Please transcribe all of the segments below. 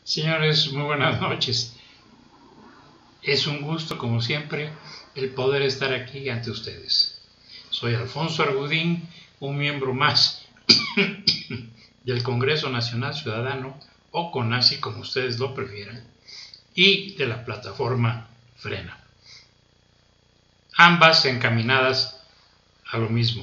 Señores, muy buenas noches. Es un gusto, como siempre, el poder estar aquí ante ustedes. Soy Alfonso Argudín, un miembro más del Congreso Nacional Ciudadano, o CONACYT, como ustedes lo prefieran, y de la plataforma Frena. Ambas encaminadas a lo mismo.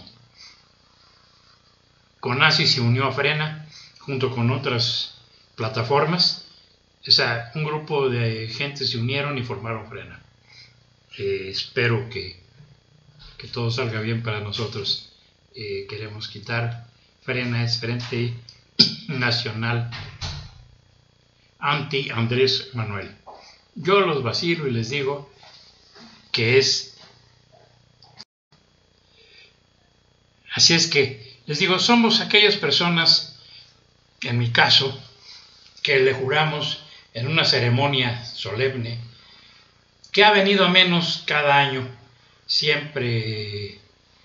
CONACYT se unió a Frena junto con otras plataformas. O sea, un grupo de gente se unieron y formaron Frena. Espero que todo salga bien para nosotros. Queremos quitar Frena, es Frente Nacional Anti Andrés Manuel. Yo los vacilo y les digo que es. Así es que les digo, somos aquellas personas, en mi caso, que le juramos en una ceremonia solemne, que ha venido a menos cada año. Siempre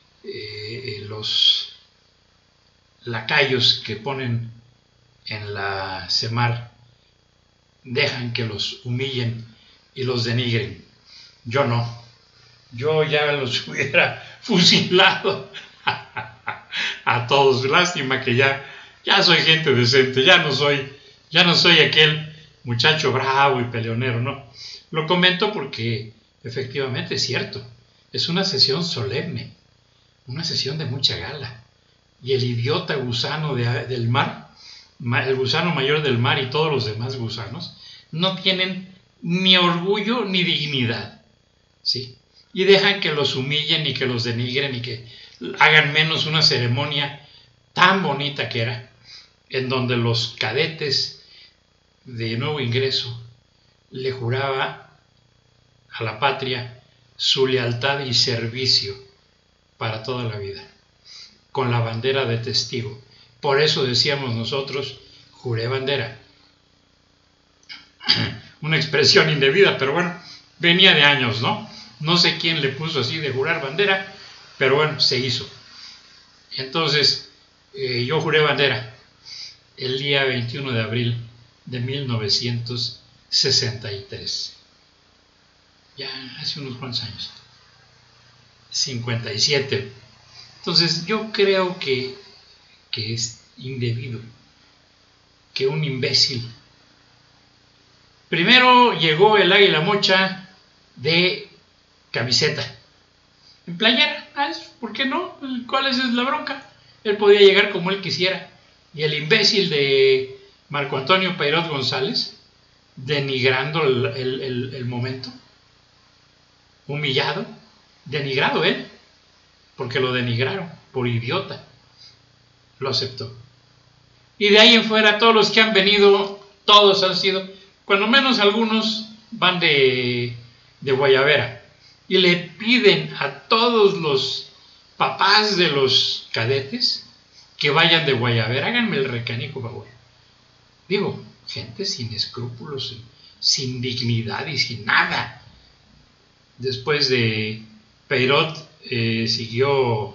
los lacayos que ponen en la CEMAR dejan que los humillen y los denigren. Yo no. Yo ya los hubiera fusilado a todos. Lástima que ya soy gente decente, ya no soy aquel muchacho bravo y peleonero, no. Lo comento porque efectivamente es cierto, es una sesión solemne, una sesión de mucha gala, y el idiota gusano del mar, el gusano mayor del mar y todos los demás gusanos, no tienen ni orgullo ni dignidad, ¿sí? Y dejan que los humillen y que los denigren y que hagan menos una ceremonia tan bonita que era, en donde los cadetes de nuevo ingreso le juraba a la patria su lealtad y servicio para toda la vida, con la bandera de testigo. Por eso decíamos nosotros, juré bandera. Una expresión indebida, pero bueno, venía de años, ¿no? No sé quién le puso así de jurar bandera, pero bueno, se hizo. Entonces, yo juré bandera el día 21 de abril de 1963. Ya hace unos cuantos años. 57. Entonces, yo creo que es indebido que un imbécil. Primero llegó el águila mocha de camiseta, en playera. ¿Por qué no? ¿Cuál es la bronca? Él podía llegar como él quisiera. Y el imbécil de Marco Antonio Peirot González, denigrando el momento, humillado, denigrado él, porque lo denigraron por idiota, lo aceptó. Y de ahí en fuera, todos los que han venido, todos han sido, cuando menos algunos van de guayabera, y le piden a todos los papás de los cadetes que vayan de guayabera. Háganme el recanico favor. Digo, gente sin escrúpulos, sin dignidad y sin nada. Después de Peirot siguió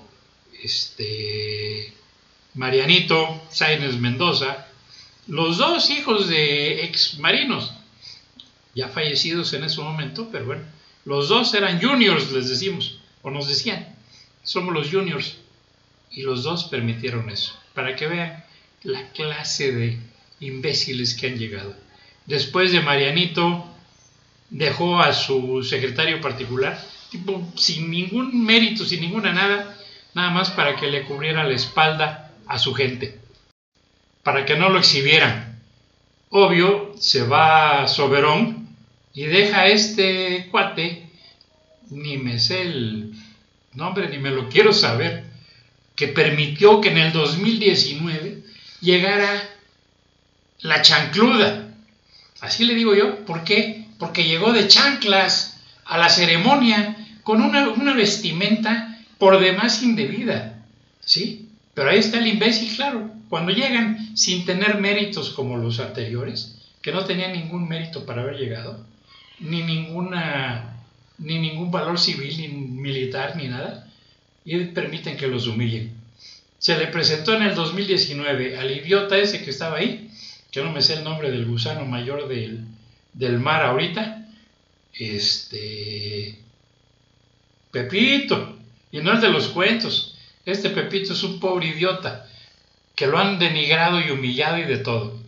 Marianito Sáenz Mendoza, los dos hijos de ex marinos, ya fallecidos en ese momento, pero bueno, los dos eran juniors, les decimos, o nos decían, somos los juniors, y los dos permitieron eso, para que vean la clase de imbéciles que han llegado. Después de Marianito, dejó a su secretario particular, tipo sin ningún mérito, sin ninguna nada más para que le cubriera la espalda a su gente, para que no lo exhibieran. Obvio, se va Soberón y deja a este cuate, ni me sé el nombre, ni me lo quiero saber, que permitió que en el 2019 llegara la chancluda. Así le digo yo. ¿Por qué? Porque llegó de chanclas a la ceremonia con una vestimenta por demás indebida, ¿sí? Pero ahí está el imbécil, claro. Cuando llegan sin tener méritos como los anteriores, que no tenían ningún mérito para haber llegado, ni ningún valor civil, ni militar, ni nada, y permiten que los humillen. Se le presentó en el 2019 al idiota ese que estaba ahí, que no me sé el nombre del gusano mayor del mar ahorita, Pepito, y no es de los cuentos. Este Pepito es un pobre idiota que lo han denigrado y humillado y de todo.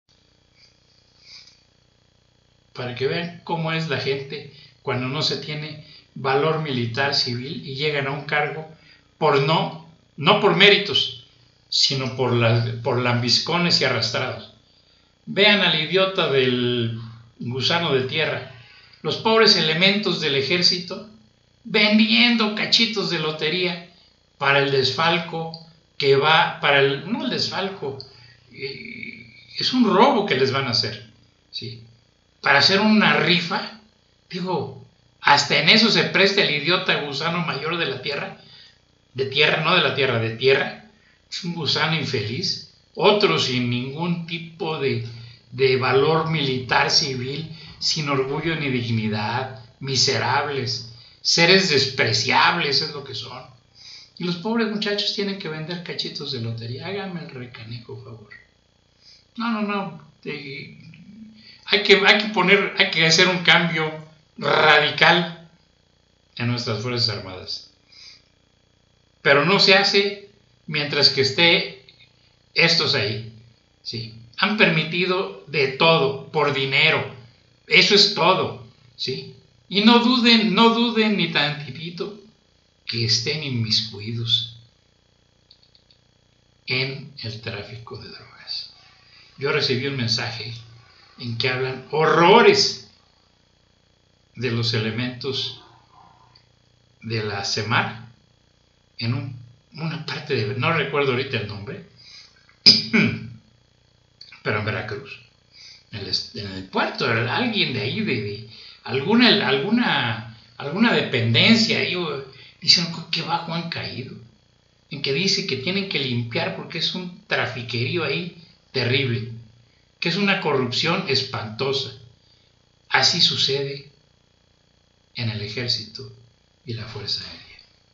Para que vean cómo es la gente cuando no se tiene valor militar civil y llegan a un cargo por no por méritos, sino por lambiscones y arrastrados. Vean al idiota del gusano de tierra, los pobres elementos del ejército vendiendo cachitos de lotería para el desfalco que va, no el desfalco, es un robo que les van a hacer, ¿sí? Para hacer una rifa, digo, hasta en eso se presta el idiota gusano mayor de la tierra, de tierra, es un gusano infeliz, otro sin ningún tipo de valor militar civil, sin orgullo ni dignidad, miserables, seres despreciables es lo que son. Y los pobres muchachos tienen que vender cachitos de lotería. Háganme el recanico, por favor. No. Hay que hacer un cambio radical en nuestras Fuerzas Armadas. Pero no se hace mientras que esté estos ahí. ¿Sí? Han permitido de todo por dinero. Eso es todo. ¿Sí? Y no duden ni tantitito que estén inmiscuidos en el tráfico de drogas. Yo recibí un mensaje en que hablan horrores de los elementos de la CEMAR en una parte de, no recuerdo ahorita el nombre, pero en Veracruz, en el puerto, alguien de ahí, de alguna dependencia, dicen que bajo han caído, en que dice que tienen que limpiar porque es un trafiquerío ahí terrible, que es una corrupción espantosa. Así sucede en el ejército y la Fuerza Aérea.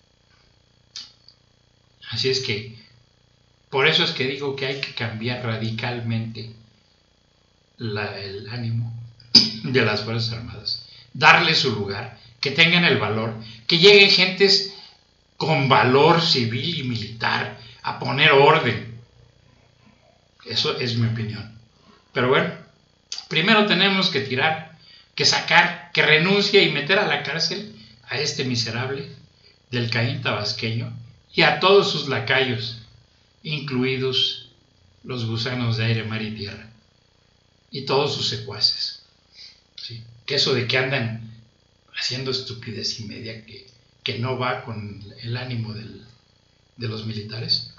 Así es que, por eso es que digo que hay que cambiar radicalmente el ánimo de las Fuerzas Armadas, darle su lugar, que tengan el valor, que lleguen gentes con valor civil y militar a poner orden. Eso es mi opinión. Pero bueno, primero tenemos que sacar, que renuncie y meter a la cárcel a este miserable del Caín tabasqueño y a todos sus lacayos, incluidos los gusanos de aire, mar y tierra, y todos sus secuaces. ¿Sí? Que eso de que andan haciendo estupidez y media que no va con el ánimo de los militares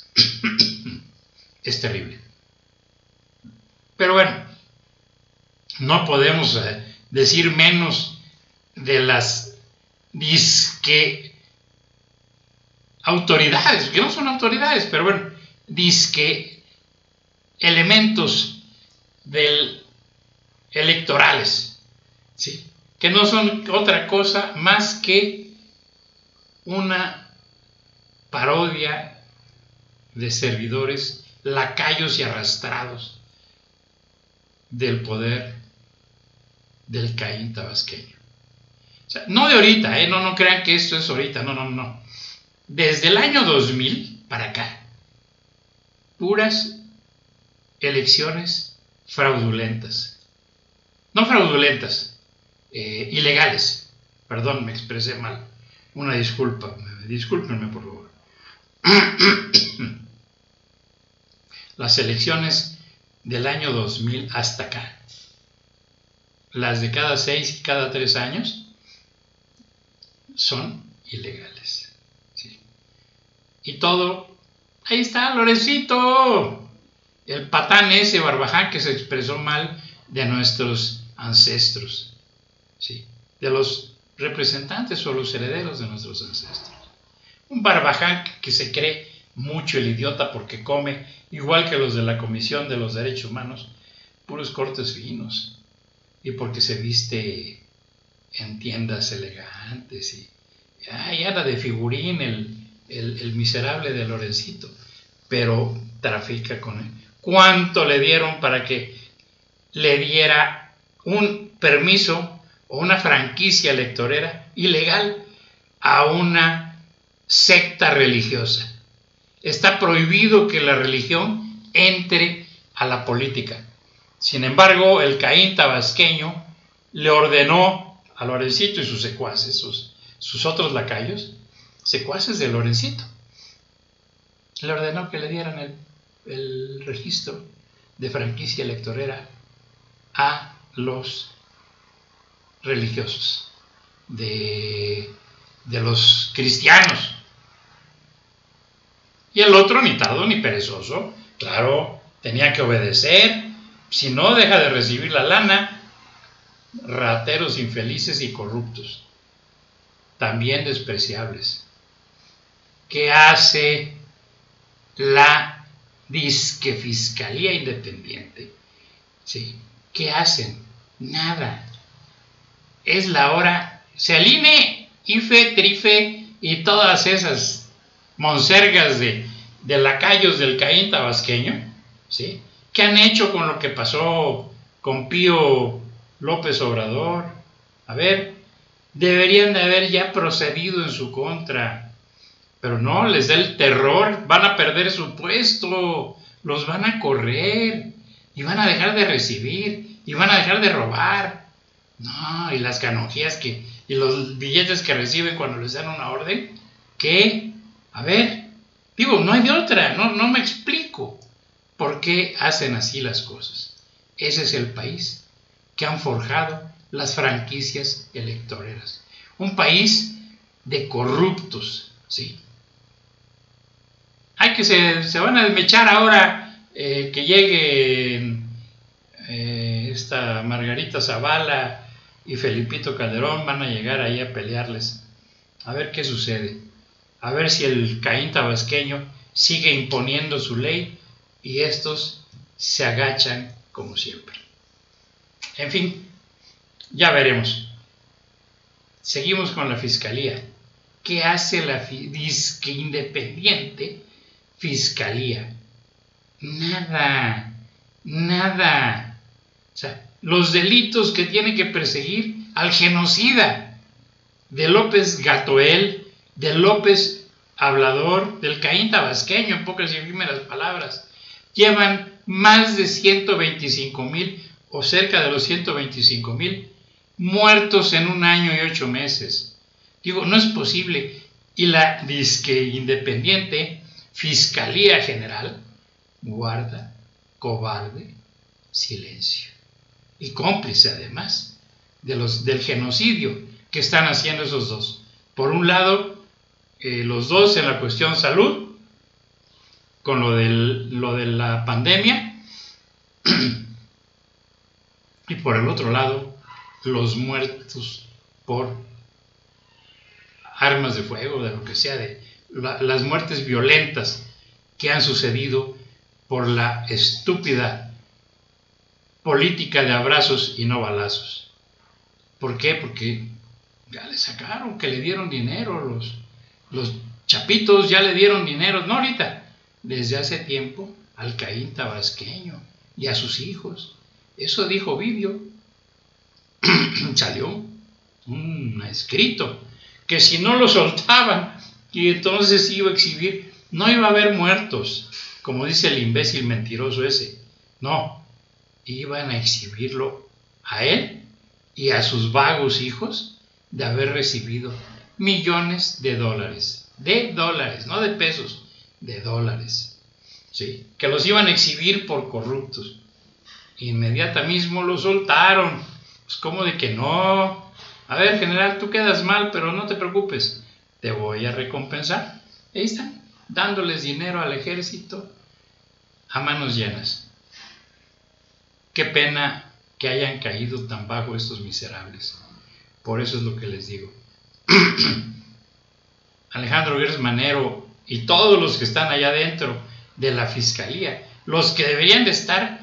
es terrible. Pero bueno, no podemos decir menos de las disque autoridades, que no son autoridades, pero bueno, disque elementos electorales, ¿sí? Que no son otra cosa más que una parodia de servidores, lacayos y arrastrados del poder del Caín tabasqueño. O sea, no de ahorita, no crean que esto es ahorita, no. Desde el año 2000 para acá, puras elecciones fraudulentas. No fraudulentas, ilegales. Perdón, me expresé mal. Una disculpa, discúlpenme por favor. Las elecciones del año 2000 hasta acá, las de cada 6 y cada 3 años, son ilegales. ¿Sí? Y todo, ahí está Lorencito, el patán ese barbaján que se expresó mal de nuestros ancestros, ¿sí? De los representantes o los herederos de nuestros ancestros. Un barbaján que se cree mucho el idiota porque come, igual que los de la Comisión de los Derechos Humanos, puros cortes finos, y porque se viste en tiendas elegantes y anda de figurín el miserable de Lorencito, pero trafica con él. ¿Cuánto le dieron para que le diera un permiso o una franquicia electorera ilegal a una secta religiosa? Está prohibido que la religión entre a la política. Sin embargo, el Caín tabasqueño le ordenó a Lorencito y sus secuaces, sus otros lacayos, secuaces de Lorencito, le ordenó que le dieran el registro de franquicia electorera a los religiosos, de los cristianos. Y el otro, ni tardo ni perezoso, claro, tenía que obedecer, si no deja de recibir la lana. Rateros infelices y corruptos, también despreciables. ¿Qué hace la disque Fiscalía Independiente? ¿Sí? ¿Qué hacen? Nada. Es la hora. Se alinee IFE, TRIFE y todas esas monsergas de lacayos del Caín tabasqueño, ¿sí? ¿Qué han hecho con lo que pasó con Pío López Obrador? A ver, deberían de haber ya procedido en su contra, pero no, les da el terror, van a perder su puesto, los van a correr y van a dejar de recibir y van a dejar de robar. No, y las canonjías y los billetes que reciben cuando les dan una orden, ¿qué? A ver, digo, no hay de otra, no me explico por qué hacen así las cosas. Ese es el país que han forjado las franquicias electoreras. Un país de corruptos, ¿sí? Hay que se van a desmechar ahora que llegue esta Margarita Zavala y Felipito Calderón, van a llegar ahí a pelearles. A ver qué sucede. A ver si el Caín tabasqueño sigue imponiendo su ley y estos se agachan como siempre. En fin, ya veremos. Seguimos con la Fiscalía. ¿Qué hace la disque independiente Fiscalía? Nada. O sea, los delitos que tiene que perseguir al genocida de López Gatoel, de López Hablador, del Caín tabasqueño, en pocas y efímeras palabras, llevan más de 125,000 o cerca de los 125,000 muertos en 1 año y 8 meses. Digo, no es posible. Y la disque independiente Fiscalía General guarda cobarde silencio y cómplice además del genocidio que están haciendo esos dos. Por un lado, los dos en la cuestión salud, con lo de la pandemia, y por el otro lado, los muertos por armas de fuego, de lo que sea, de las muertes violentas que han sucedido por la estúpida política de abrazos y no balazos. ¿Por qué? Porque ya le sacaron, que le dieron dinero, los chapitos ya le dieron dinero, no ahorita, desde hace tiempo, al Caín tabasqueño y a sus hijos. Eso dijo Ovidio. Salió un escrito que si no lo soltaban y entonces iba a exhibir, no iba a haber muertos, como dice el imbécil mentiroso ese. No, iban a exhibirlo a él y a sus vagos hijos de haber recibido millones de dólares, no de pesos, de dólares, ¿sí? Que los iban a exhibir por corruptos. Inmediatamente mismo lo soltaron. Pues como de que no. A ver, general, tú quedas mal, pero no te preocupes, te voy a recompensar. Ahí están, dándoles dinero al ejército a manos llenas. Qué pena que hayan caído tan bajo estos miserables. Por eso es lo que les digo. Alejandro Gers Manero y todos los que están allá dentro de la Fiscalía, los que deberían de estar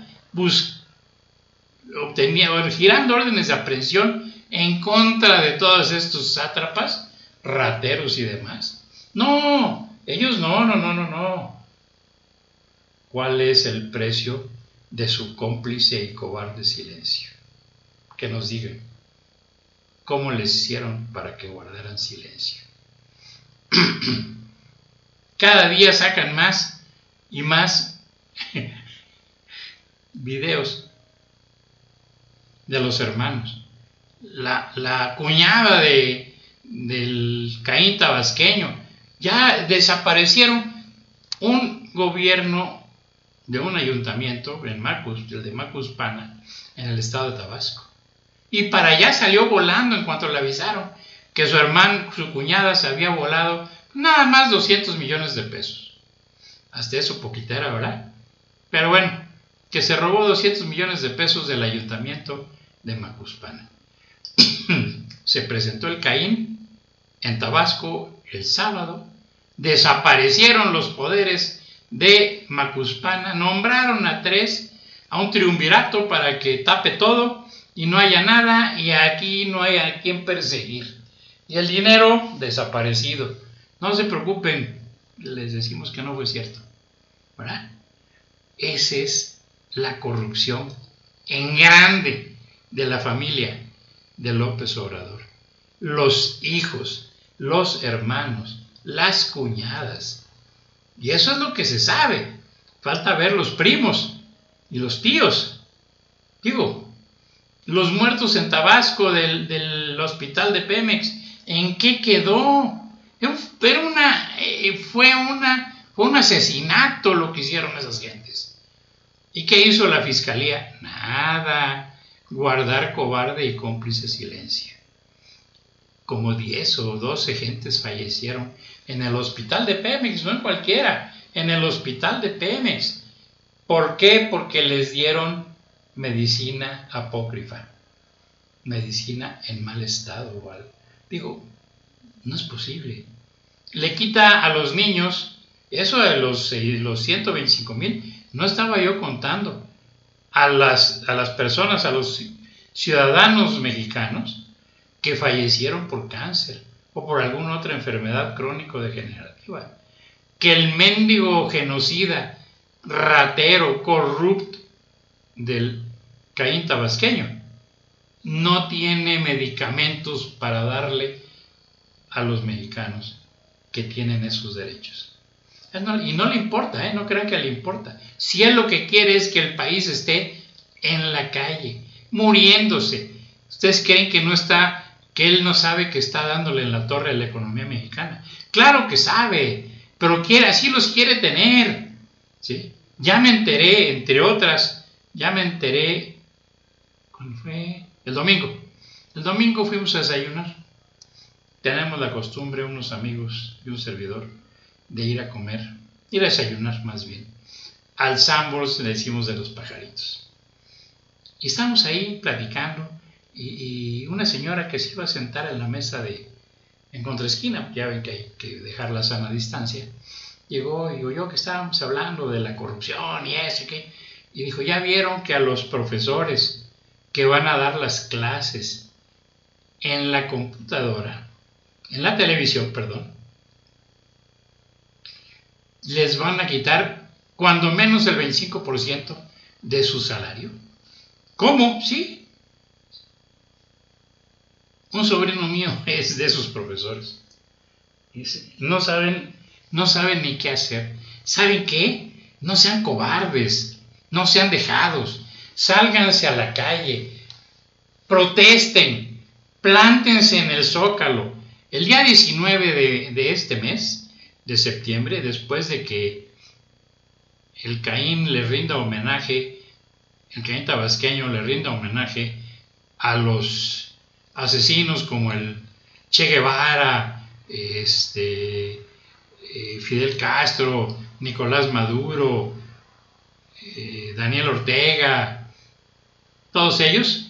girando órdenes de aprehensión en contra de todos estos sátrapas, rateros y demás. No, ellos no. ¿Cuál es el precio de su cómplice y cobarde silencio? Que nos digan cómo les hicieron para que guardaran silencio. Cada día sacan más y más videos de los hermanos. La cuñada del Caín tabasqueño, ya desaparecieron un gobierno de un ayuntamiento en Macus, el de Macuspana, en el estado de Tabasco. Y para allá salió volando en cuanto le avisaron que su cuñada se había volado nada más 200 millones de pesos. Hasta eso poquita era, ¿verdad? Pero bueno, que se robó 200 millones de pesos del ayuntamiento de Macuspana. Se presentó el Caín en Tabasco el sábado, desaparecieron los poderes de Macuspana, nombraron a un triunvirato para que tape todo y no haya nada, y aquí no hay a quien perseguir. Y el dinero desaparecido. No se preocupen, les decimos que no fue cierto, ¿verdad? Esa es la corrupción en grande de la familia de López Obrador. Los hijos, los hermanos, las cuñadas. Y eso es lo que se sabe. Falta ver los primos y los tíos. Digo, los muertos en Tabasco del hospital de Pemex, ¿en qué quedó? Fue un asesinato lo que hicieron esas gentes. ¿Y qué hizo la fiscalía? Nada. Guardar cobarde y cómplice silencio. Como 10 o 12 gentes fallecieron en el hospital de Pemex, no en cualquiera, en el hospital de Pemex. ¿Por qué? Porque les dieron medicina apócrifa, medicina en mal estado. Digo, no es posible. Le quita a los niños, eso de los 125,000, no estaba yo contando, a las personas, a los ciudadanos mexicanos que fallecieron por cáncer o por alguna otra enfermedad crónico-degenerativa. Que el mendigo genocida, ratero, corrupto del Caín tabasqueño no tiene medicamentos para darle a los mexicanos que tienen esos derechos. Y no le importa, no crean que le importa. Si él lo que quiere es que el país esté en la calle, muriéndose. ¿Ustedes creen que él no sabe que está dándole en la torre a la economía mexicana? Claro que sabe, pero así los quiere tener, ¿sí? Ya me enteré, entre otras, ¿cuándo fue? El domingo. El domingo fuimos a desayunar. Tenemos la costumbre, unos amigos y un servidor, de ir a desayunar más bien, al Sanborns, le decimos, de los pajaritos. Y estamos ahí platicando, y una señora que se iba a sentar en la mesa en contraesquina, ya ven que hay que dejar la sana distancia, llegó y oyó que estábamos hablando de la corrupción y eso, y dijo, ¿ya vieron que a los profesores que van a dar las clases en la computadora, en la televisión, perdón, les van a quitar cuando menos el 25% de su salario? ¿Cómo? Sí. Un sobrino mío es de esos profesores. No saben ni qué hacer. ¿Saben qué? No sean cobardes, no sean dejados. Sálganse a la calle, protesten, plántense en el Zócalo. El día 19 de este mes, de septiembre, después de que el Caín tabasqueño le rinda homenaje a los asesinos como el Che Guevara, Fidel Castro, Nicolás Maduro, Daniel Ortega, todos ellos,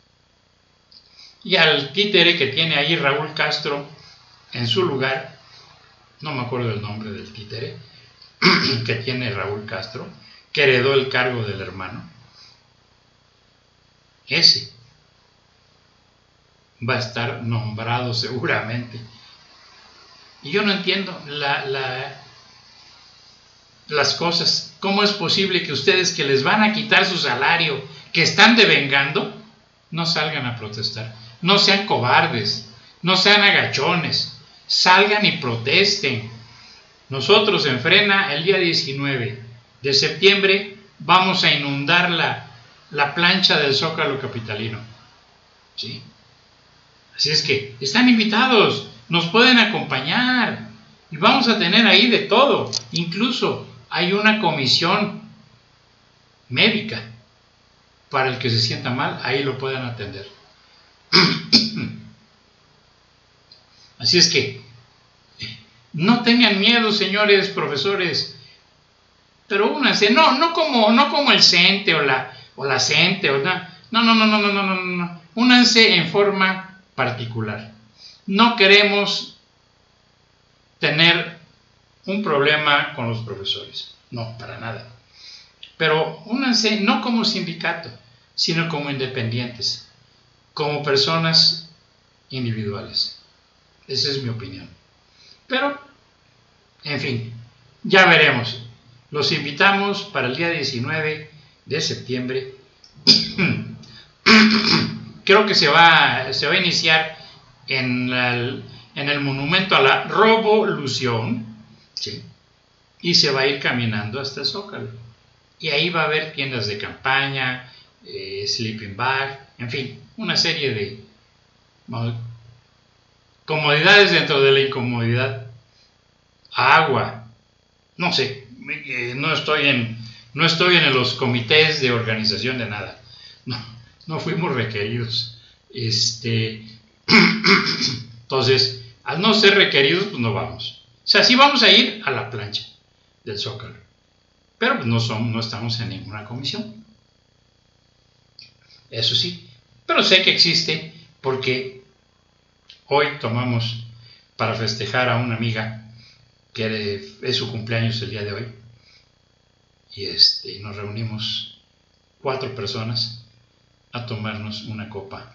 y al títere que tiene ahí Raúl Castro en su lugar. No me acuerdo el nombre del títere que tiene Raúl Castro, que heredó el cargo del hermano. Ese va a estar nombrado seguramente. Y yo no entiendo las cosas. ¿Cómo es posible que ustedes, que les van a quitar su salario, que están devengando, no salgan a protestar? No sean cobardes, no sean agachones, salgan y protesten. Nosotros en Frena, el día 19 de septiembre, vamos a inundar la plancha del Zócalo capitalino. ¿Sí? Así es que están invitados, nos pueden acompañar y vamos a tener ahí de todo. Incluso hay una comisión médica para el que se sienta mal, ahí lo pueden atender. Así es que no tengan miedo, señores profesores, pero únanse, no como el CENTE o la CENTE, no, únanse en forma particular. No queremos tener un problema con los profesores, no, para nada. Pero únanse no como sindicato, sino como independientes, como personas individuales. Esa es mi opinión. Pero, en fin, ya veremos. Los invitamos para el día 19 de septiembre. Creo que se va a iniciar en el monumento a la Revolución, ¿sí? Y se va a ir caminando hasta el Zócalo. Y ahí va a haber tiendas de campaña, sleeping bag, en fin, una serie de comodidades dentro de la incomodidad. Agua, no sé, no estoy en los comités de organización de nada. No fuimos requeridos. Entonces, al no ser requeridos, pues no vamos. O sea, sí vamos a ir a la plancha del Zócalo, pero pues no estamos en ninguna comisión. Eso sí, pero sé que existe porque hoy tomamos para festejar a una amiga que es su cumpleaños el día de hoy, y nos reunimos 4 personas a tomarnos una copa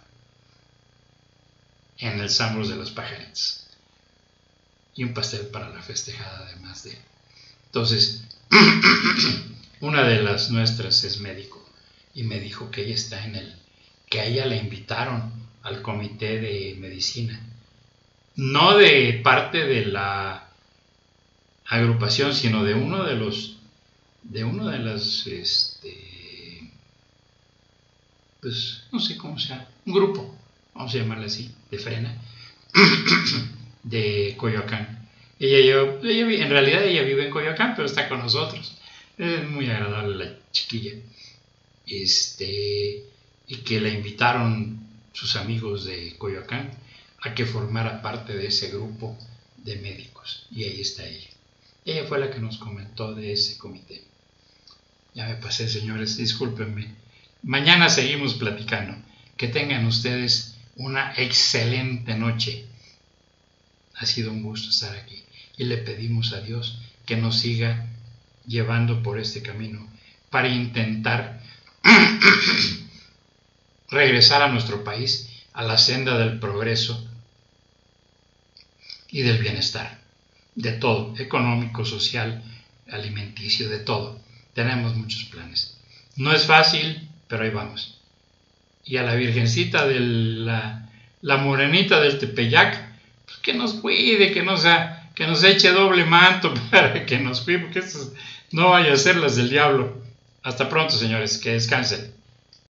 en el Zambros de los Pajaritos y un pastel para la festejada, además de. Entonces, una de las nuestras es médico y me dijo que ella está que a ella la invitaron al comité de medicina, no de parte de la agrupación, sino de uno de las pues no sé cómo sea, un grupo, vamos a llamarle así, de Frena, de Coyoacán. En realidad ella vive en Coyoacán, pero está con nosotros. Es muy agradable la chiquilla. Y que la invitaron sus amigos de Coyoacán a que formara parte de ese grupo de médicos. Y ahí está ella. Ella fue la que nos comentó de ese comité. Ya me pasé, señores, discúlpenme. Mañana seguimos platicando. Que tengan ustedes una excelente noche. Ha sido un gusto estar aquí. Y le pedimos a Dios que nos siga llevando por este camino para intentar regresar a nuestro país a la senda del progreso y del bienestar. De todo, económico, social, alimenticio, de todo. Tenemos muchos planes. No es fácil, pero ahí vamos. Y a la Virgencita de la Morenita del Tepeyac, pues que nos cuide, que nos eche doble manto para que nos cuide, porque esto no vaya a ser las del diablo. Hasta pronto, señores, que descansen.